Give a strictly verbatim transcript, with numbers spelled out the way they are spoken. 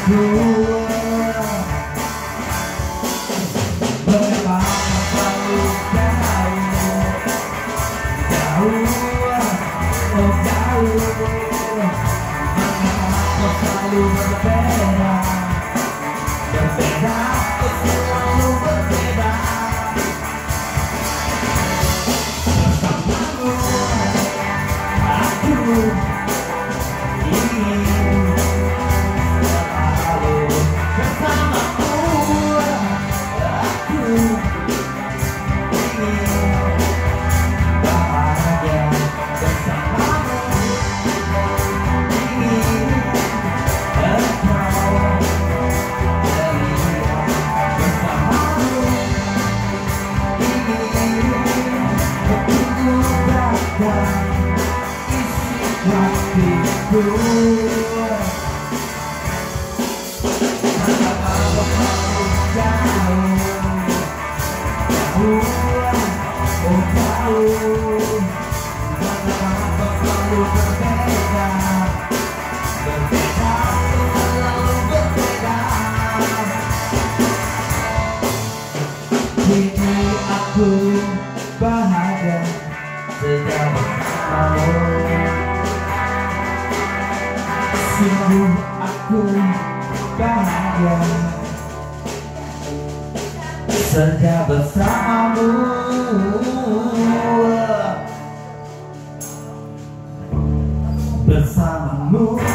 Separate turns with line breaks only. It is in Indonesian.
aku. Mengapa kau selalu jauh, jauh, oh jauh. Mengapa kau selalu berbeda, berbeda, kau selalu berbeda. Bersamamu aku ingin selalu, bersamamu aku ingin bahagia, bersamamu ingin engkau ceria, bersamamu ingin bertemu datang isi hatiku. Mengapa kau selalu jauh, jauh, oh jauh. Mengapa kau selalu berbeda, berbeda, kau selalu berbeda. Kini aku bahagia sejak bersamamu. Sungguh aku bahagia sejak bersamamu. Bersamamu.